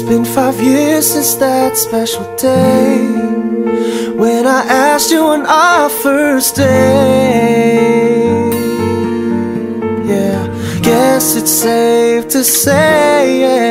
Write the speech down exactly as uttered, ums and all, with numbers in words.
been five years since that special day when I asked you on our first date. Yeah, guess it's safe to say, yeah,